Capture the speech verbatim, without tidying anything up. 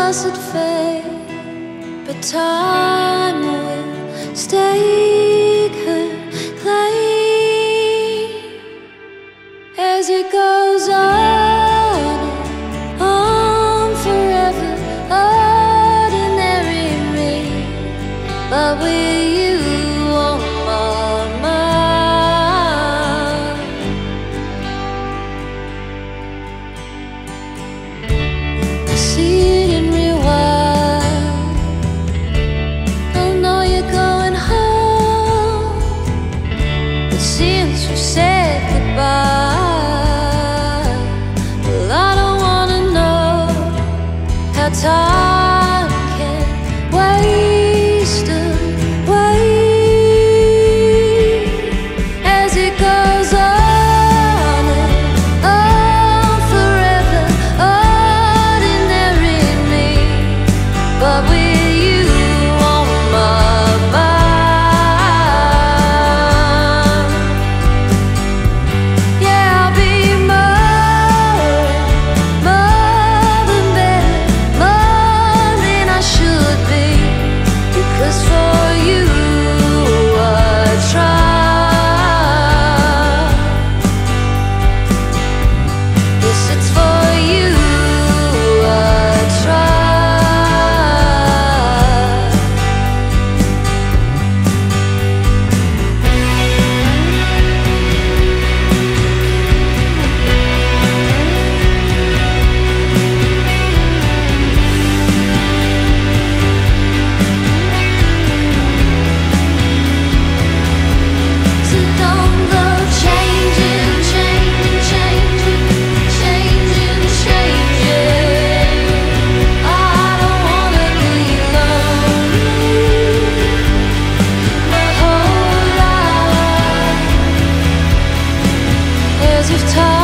blessed fate, but time will stake her claim as it goes on and on forever. Ordinary me, but with you on my mind. I see it in rewind. I know you're going home, but since we said goodbye, well, I don't wanna know how time can waste away as it goes on and on forever. Ordinary me, but with you on my mind. Yeah, I'll be more, more than better, more than I should be, because for you I try. Yes, it's for you I try. So don't go changing, changing, changing, changing, changing. I don't wanna be lonely my whole life, as if time